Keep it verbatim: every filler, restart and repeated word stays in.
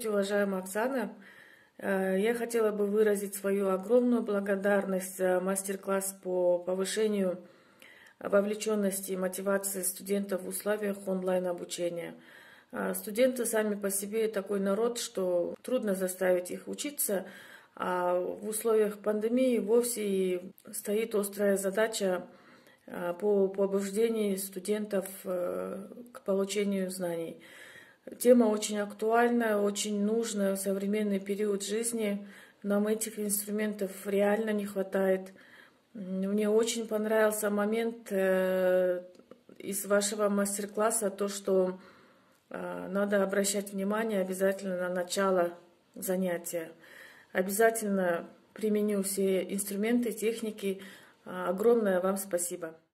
Здравствуйте, уважаемая Оксана. Э, Я хотела бы выразить свою огромную благодарность за мастер-класс по повышению вовлеченности и мотивации студентов в условиях онлайн-обучения. Э, Студенты сами по себе такой народ, что трудно заставить их учиться, а в условиях пандемии вовсе и стоит острая задача э, по побуждению студентов э, к получению знаний. Тема очень актуальная, очень нужная в современный период жизни. Нам этих инструментов реально не хватает. Мне очень понравился момент э, из вашего мастер-класса, то, что э, надо обращать внимание обязательно на начало занятия. Обязательно применю все инструменты, техники. Огромное вам спасибо.